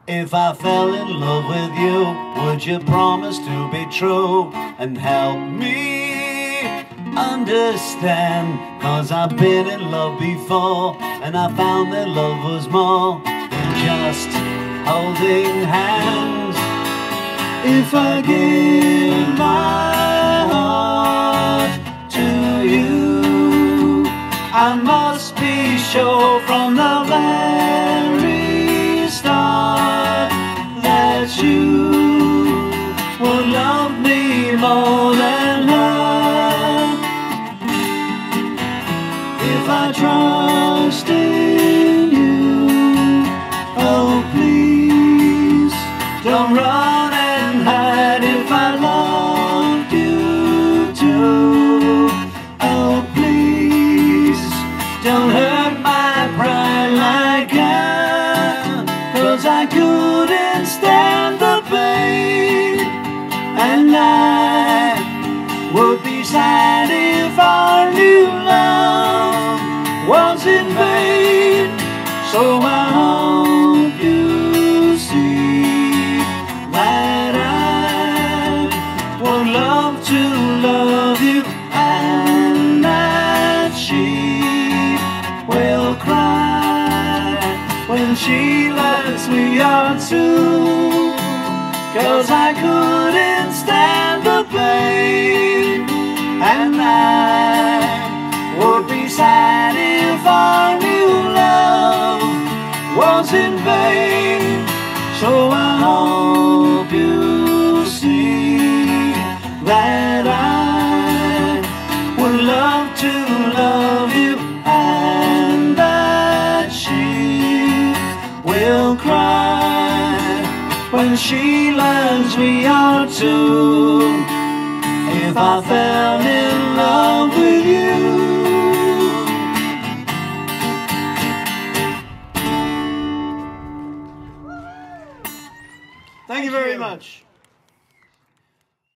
If I fell in love with you, would you promise to be true and help me understand? 'Cause I've been in love before, and I found that love was more than just holding hands. If I give my heart to you, I must be sure from the very start that you will love me more than her. If I trust in you, oh please don't run and hide. If I loved you too, oh please don't hurt my pride like that. 'Cause I couldn't stand the pain, and I would be sad if our new love was in vain. So I hope you see that I would love to love you, and that she will cry when she learns we are two. 'Cause I couldn't stand the pain, and I would be sad if our new love was in vain. So I hope you see that I would love to love you, and that she will cry when she learns we are two. If I fell in love with you. Thank you very much.